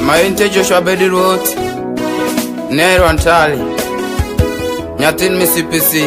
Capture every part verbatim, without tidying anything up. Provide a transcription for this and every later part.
Mainte Joshua Bedirot Nero Antali Nyatin Mississippi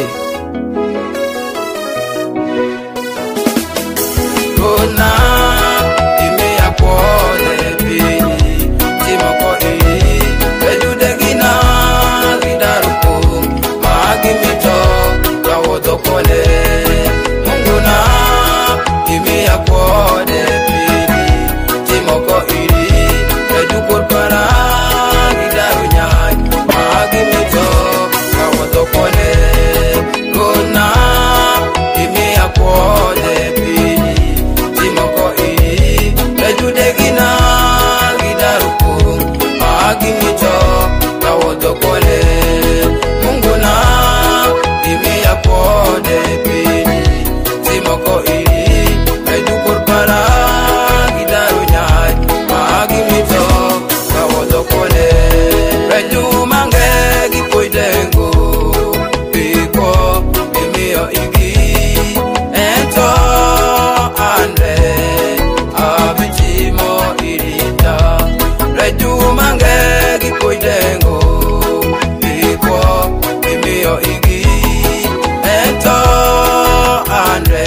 Kuna ime ya kone bini Timoko ii Ejude gina Gidaruko Maagi mito Kawoto kone Munguna ime ya kone bini Timoko ii Ejukur para Gidaru nyai Maagi mito Kawoto kone Kuna ime ya kone bini Timoko ii Ejude gina Gidaruko Maagi mito Kawoto kone Munguna ime ya kone bini Timoko ii Ejukur para Gidaru nyai Maagi mito Kawoto kone Reju mange gipoidengo Biko imio igi Ento ande Abitimo irita Reju mange gipoidengo Biko imio igi Ento ande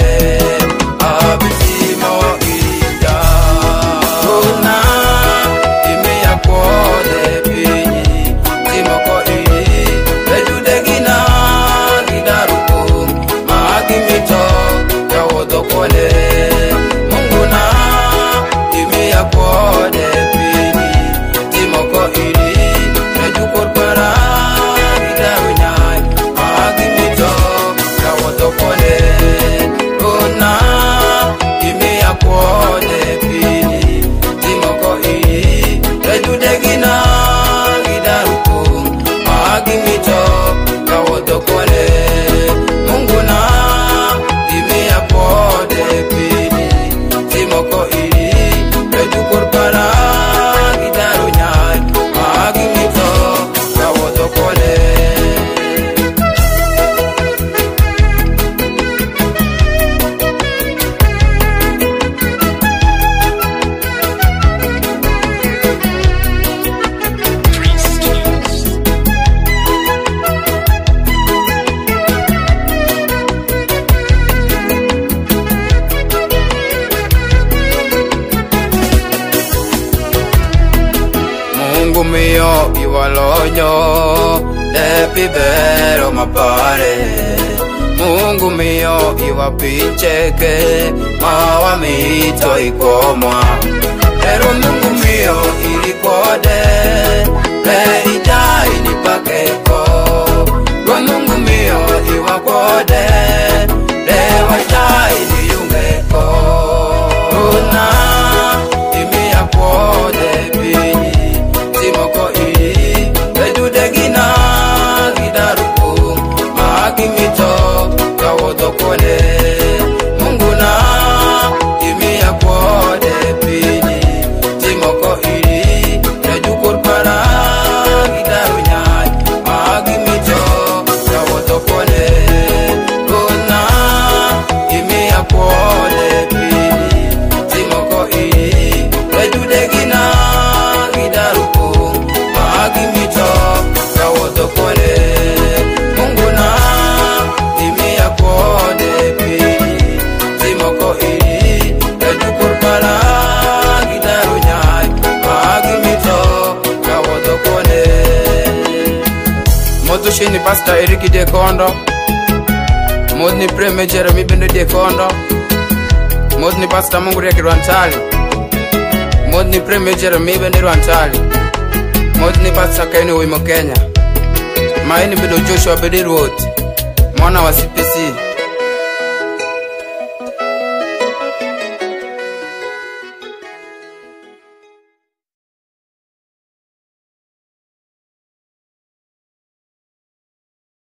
Abitimo irita Kuna ime ya kone bini Timoko ii Ejude gina Gidaruko Maagi mito Kawoto kone Munguna ime ya kone bini Timoko ii Ejukur para Gidaru nyai Maagi mito Kawoto kone Kuna ime ya kone bini Timoko ii Ejude gina Gidaruko Maagi mito Kawoto kone Munguna ime ya kone bini Timoko ii Ejukur para Gidaru nyai Maagi mito Kawoto kone Mungu mio iwalonyo Depi bero mapare Mungu mio iwapicheke Mawa mito ikomwa Pero Mungu mio ilikode Le ijai nipakeko Kwa Mungu mio iwakode Le wajai niyungeko Una imi ya kode bini Timoko ii Ejude gina Gidaruko Maagi mito Kawoto kone Munguna ime ya kone bini Timoko ii Ejukur para Gidaru nyai Maagi mito Kawoto kone Kuna ime ya kone bini Timoko ii Ejude gina Gidaruko Maagi mito Kawoto kone Munguna ime ya kone bini Timoko ii Ejukur para Gidaru nyai Maagi mito Kawoto kone Modu shini Pastor Eriki Dekondo Modni Preme Jeremy Bende Dekondo Modni Pastor Mungu Reki Rwantali Modni Preme Jeremy Bende Rwantali Modni Pastor Kaini Wimo Kenya Maini Bido Joshua Bedirot Mwana wa C P C